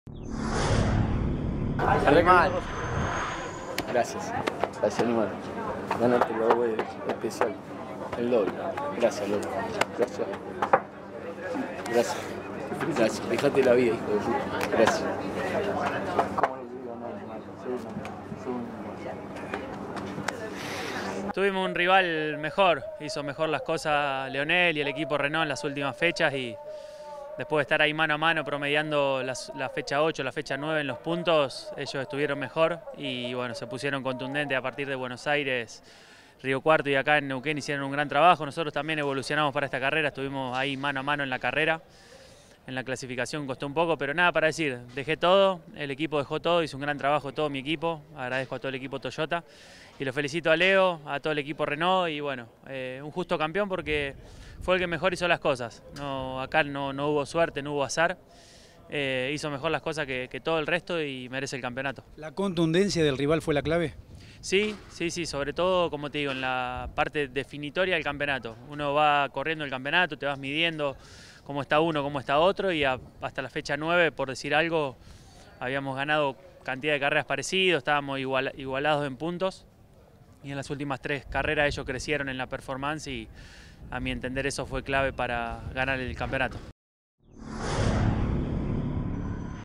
Animal. Gracias. Gracias, animal. Ganarte lo hago especial. El doble. Gracias, loco. Gracias. Gracias. Gracias. Dejate la vida, hijo de puta. Gracias. Tuvimos un rival mejor, hizo mejor las cosas Leonel y el equipo Renault en las últimas fechas y después de estar ahí mano a mano promediando la fecha 8, la fecha 9 en los puntos, ellos estuvieron mejor y bueno, se pusieron contundentes a partir de Buenos Aires, Río Cuarto y acá en Neuquén hicieron un gran trabajo. Nosotros también evolucionamos para esta carrera, estuvimos ahí mano a mano en la carrera. En la clasificación costó un poco, pero nada para decir, dejé todo, el equipo dejó todo, hizo un gran trabajo todo mi equipo, agradezco a todo el equipo Toyota y lo felicito a Leo, a todo el equipo Renault y bueno, un justo campeón porque fue el que mejor hizo las cosas, acá no hubo suerte, no hubo azar, hizo mejor las cosas que todo el resto y merece el campeonato. ¿La contundencia del rival fue la clave? Sí, sobre todo, como te digo, en la parte definitoria del campeonato. Uno va corriendo el campeonato, te vas midiendo cómo está uno, cómo está otro, y hasta la fecha 9, por decir algo, habíamos ganado cantidad de carreras parecidas, estábamos igualados en puntos, y en las últimas 3 carreras ellos crecieron en la performance y a mi entender eso fue clave para ganar el campeonato.